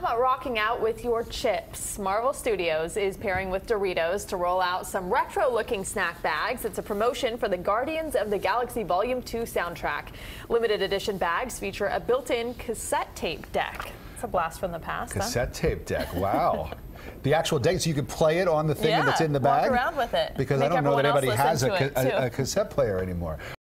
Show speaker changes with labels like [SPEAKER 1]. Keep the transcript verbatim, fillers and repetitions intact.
[SPEAKER 1] about rocking out with your chips? Marvel Studios is pairing with Doritos to roll out some retro-looking snack bags. It's a promotion for the Guardians of the Galaxy Volume two soundtrack. Limited edition bags feature a built-in cassette tape deck. It's a blast from the past.
[SPEAKER 2] Cassette
[SPEAKER 1] huh?
[SPEAKER 2] tape deck, wow. The actual deck, so you can play it on the thing
[SPEAKER 1] yeah,
[SPEAKER 2] that's in the bag?
[SPEAKER 1] walk around with it.
[SPEAKER 2] Because
[SPEAKER 1] Make
[SPEAKER 2] I don't know that
[SPEAKER 1] everyone else
[SPEAKER 2] anybody has
[SPEAKER 1] listen
[SPEAKER 2] a,
[SPEAKER 1] to it,
[SPEAKER 2] a, a cassette player anymore.